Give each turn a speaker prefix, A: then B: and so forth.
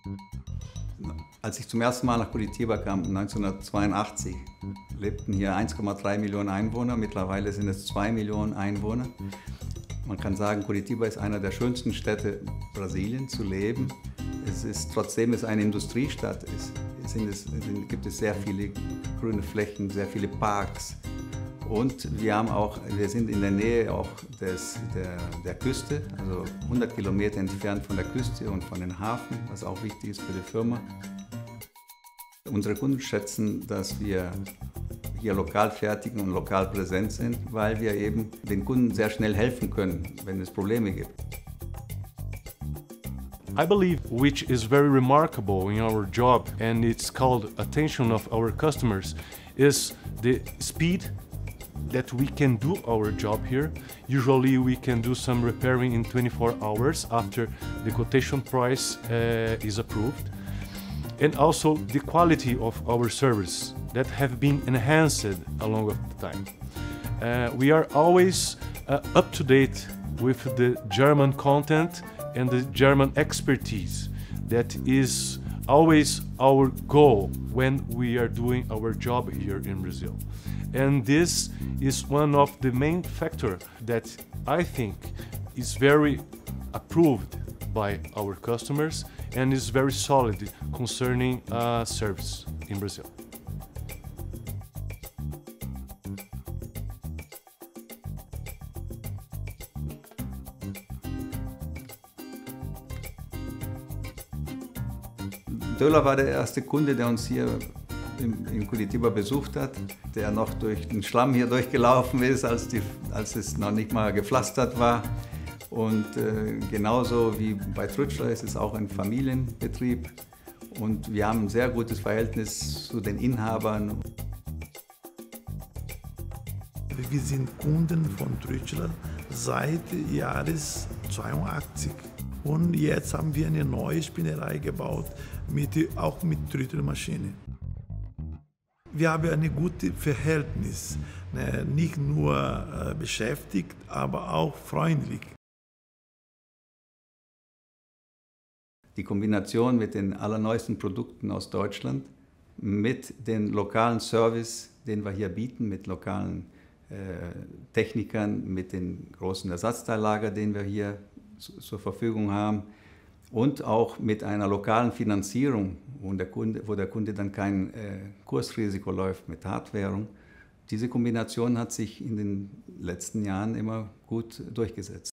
A: Als ich zum ersten Mal nach Curitiba kam, 1982, lebten hier 1,3 Millionen Einwohner. Mittlerweile sind es 2 Millionen Einwohner. Man kann sagen, Curitiba ist einer der schönsten Städte Brasiliens zu leben. Trotzdem es eine Industriestadt ist, gibt es sehr viele grüne Flächen, sehr viele Parks. Und wir sind in der Nähe auch der Küste, also 100 Kilometer entfernt von der Küste und von den Hafen, was auch wichtig ist für die Firma. Unsere Kunden schätzen, dass wir hier lokal fertigen und lokal präsent sind, weil wir eben den Kunden sehr schnell helfen können, wenn es Probleme gibt.
B: I believe which is very remarkable in our job, and it's called attention of our customers, is the speed that we can do our job here. Usually we can do some repairing in 24 hours after the quotation price is approved. And also the quality of our service that have been enhanced along of the time. We are always up to date with the German content and the German expertise. That is always our goal when we are doing our job here in Brazil. And this is one of the main factors that I think is very approved by our customers and is very solid concerning service in Brazil.
A: Döhler war der erste Kunde, der uns hier in Curitiba besucht hat, der noch durch den Schlamm hier durchgelaufen ist, als es noch nicht mal gepflastert war. Und genauso wie bei Trützschler ist es auch ein Familienbetrieb. Und wir haben ein sehr gutes Verhältnis zu den Inhabern.
C: Wir sind Kunden von Trützschler seit Jahres 82. Und jetzt haben wir eine neue Spinnerei gebaut, auch mit Trüttelmaschine. Wir haben ein gutes Verhältnis, nicht nur beschäftigt, aber auch freundlich.
A: Die Kombination mit den allerneuesten Produkten aus Deutschland, mit dem lokalen Service, den wir hier bieten, mit lokalen Technikern, mit den großen Ersatzteillager, den wir hier zur Verfügung haben, und auch mit einer lokalen Finanzierung, wo der Kunde dann kein Kursrisiko läuft mit Hardwährung. Diese Kombination hat sich in den letzten Jahren immer gut durchgesetzt.